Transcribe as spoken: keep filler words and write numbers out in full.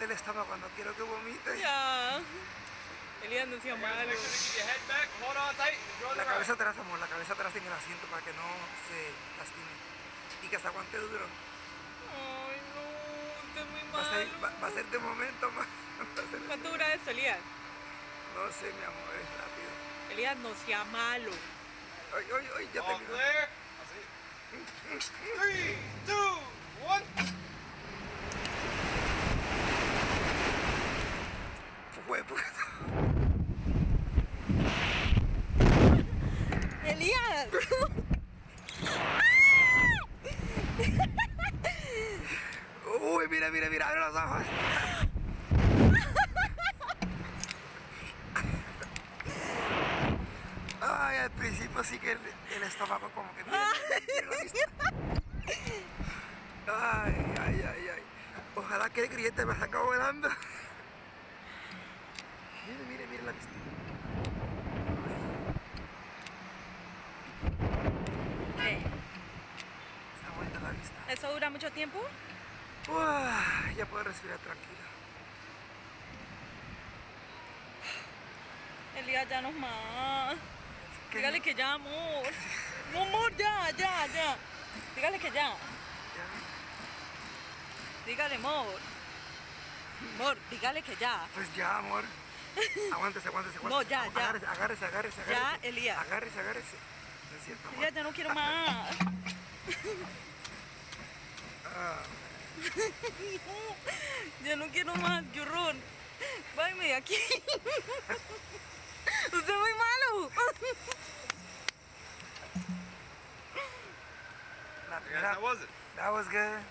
el estómago cuando quiero que vomite. Ya. Elías no sea malo. La cabeza atrás, amor, la cabeza atrás en el asiento para que no se lastime. Y que se aguante duro. Ay, no, usted es muy Va a ser, malo. va, va a ser de momento, ma. ¿Cuánto dura esto, Elías? No sé, mi amor, es rápido. Elías, no sea malo. Ay, ay, ay, ya All terminó. clear. Three, two, one. Fue, pues. Elías. Uy, mira, mira, mira, abre los ojos. Ay, al principio sí que el, el estómago como que... Mira, mira, mira la vista. Ay, ay, ay, ay. Ojalá que el grillete me saca volando. Mire, mire, mire la vista. ¿Qué? Está bonita la vista. ¿Eso dura mucho tiempo? Uy, ya puedo respirar tranquilo. Elías, ya no más. ¿Qué? Dígale que ya, amor. No, amor, ya, ya, ya. Dígale que ya. Ya. Dígale, amor. Amor, dígale que ya. Pues ya, amor. Aguántese, aguántese, aguántese. No, ya, ya. Agárrese, agárrese, agárrese, Ya, agárrese. Elías. Agárrese, agárrese. Me siento, amor. Elías, ya no quiero más. Ah. Ya no quiero más, qué horror. Váyame de aquí. Usted es muy malo. La Yeah, primera- how was it? That was good.